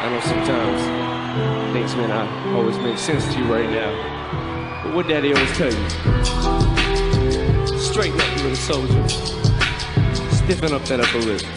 I know sometimes things may not always make sense to you right now, but what Daddy always tell you, straighten up, you little soldier. Stiffen up that upper lip.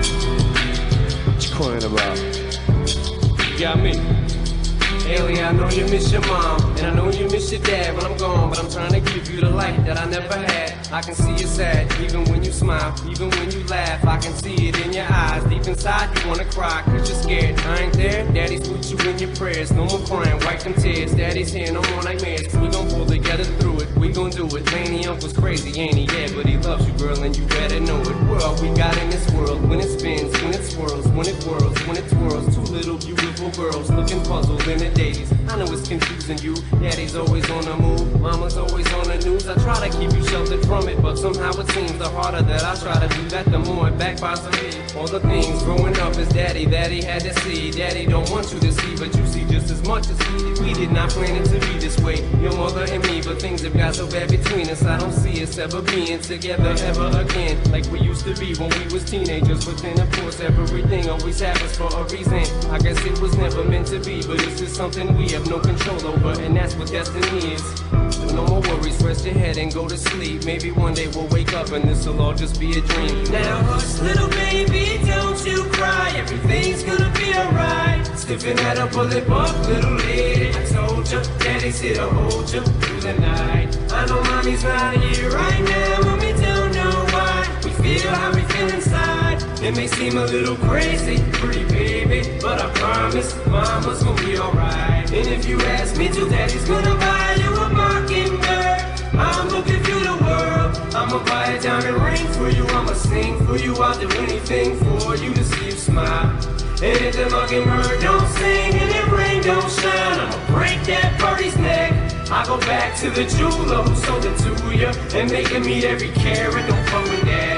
What you crying about? You got me. Alien, I know you miss your mom, and I know you miss your dad when I'm gone, but I'm trying to give you the life that I never had. I can see you sad, even when you smile, even when you laugh. I can see it in your eyes, deep inside you wanna cry, cause you're scared. I ain't there, Daddy's with you in your prayers. No more crying, wipe them tears. Daddy's here, no more nightmares. We gon' pull together through it, we gon' do it. Laney Uncle's crazy, ain't he? Yeah, but he loves you, girl, and you better know it. We're all we got in this world, when it spins, when it swirls, when it whirls, when it twirls. Two little beautiful girls looking puzzled in the days. I know it's confusing you. Daddy's always on the move, mama's always on the news. I try to keep you sheltered from it, but somehow it seems the harder that I try to do that, the more it backfires on me. All the things growing up is Daddy that he had to see. Daddy don't want you to see, but you see just as much as he did. We did not plan it to be this way, your mother and me, but things have got so bad between us. I don't see us ever being together ever again, like we used to be when we was teenagers. But then of course everything always happens for a reason. I guess it was never meant to be, but this is something we have no control over, and that's what destiny is. So no more worries, rest your head and go to sleep. Maybe one day we'll wake up and this'll all just be a dream. Now hush, little baby, don't you cry. Everything's gonna be alright. Stiffen that upper lip up, little lady. I told you, Daddy's here to hold you through the night. I know mommy's not here right now, and we don't know why. We feel how we feel inside. It may seem a little crazy, pretty baby, but I promise mama's gonna be alright. And if you ask me to, Daddy's gonna buy you a mockingbird. I'ma give you the world. I'ma buy a diamond ring for you. I'ma sing for you. I'll do anything for you to see you smile. And if the mockingbird don't sing and the rain don't shine, I'ma break that birdie's neck. I go back to the jeweler who sold it to you and make him eat every carat. Don't fuck with that.